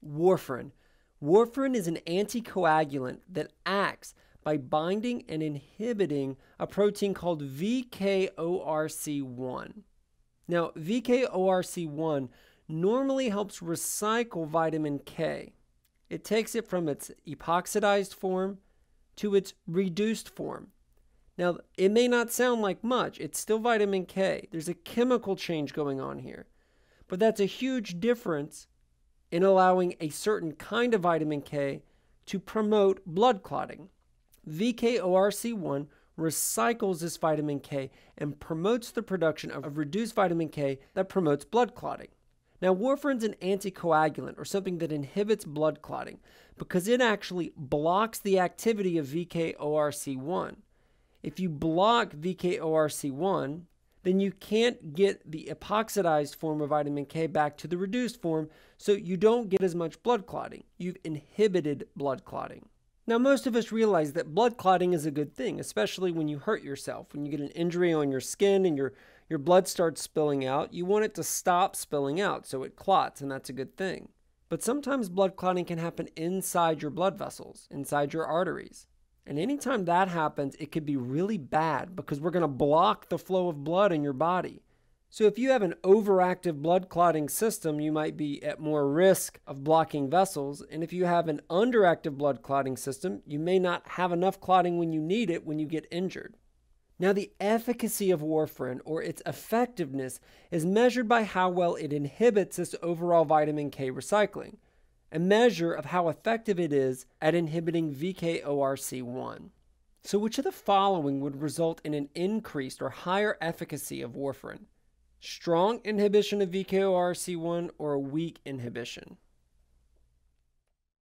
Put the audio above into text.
Warfarin. Warfarin is an anticoagulant that acts by binding and inhibiting a protein called VKORC1. Now, VKORC1 normally helps recycle vitamin K. It takes it from its epoxidized form to its reduced form. Now, it may not sound like much. It's still vitamin K. There's a chemical change going on here. But that's a huge difference in allowing a certain kind of vitamin K to promote blood clotting. VKORC1 recycles this vitamin K and promotes the production of reduced vitamin K that promotes blood clotting. Now, warfarin's an anticoagulant, or something that inhibits blood clotting, because it actually blocks the activity of VKORC1. If you block VKORC1, then you can't get the epoxidized form of vitamin K back to the reduced form, so you don't get as much blood clotting. You've inhibited blood clotting. Now, most of us realize that blood clotting is a good thing, especially when you hurt yourself. When you get an injury on your skin and your blood starts spilling out, you want it to stop spilling out so it clots, and that's a good thing. But sometimes blood clotting can happen inside your blood vessels, inside your arteries. And anytime that happens, it could be really bad because we're going to block the flow of blood in your body. So if you have an overactive blood clotting system, you might be at more risk of blocking vessels. And if you have an underactive blood clotting system, you may not have enough clotting when you need it when you get injured. Now, the efficacy of warfarin, or its effectiveness, is measured by how well it inhibits this overall vitamin K recycling, a measure of how effective it is at inhibiting VKORC1. So which of the following would result in an increased or higher efficacy of warfarin? Strong inhibition of VKORC1 or a weak inhibition?